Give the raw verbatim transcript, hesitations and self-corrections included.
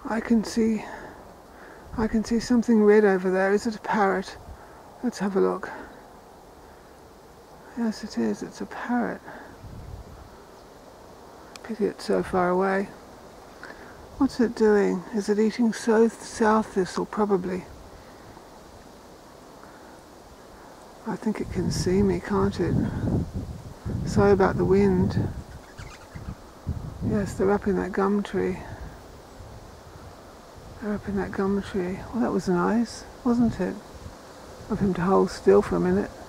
I can see, I can see something red over there. Is it a parrot? Let's have a look. Yes, it is. It's a parrot. Pity it's so far away. What's it doing? Is it eating south, south thistle? Probably. I think it can see me, can't it? Sorry about the wind. Yes, they're up in that gum tree. They're up in that gum tree. Well, that was nice, wasn't it? Of him to hold still for a minute.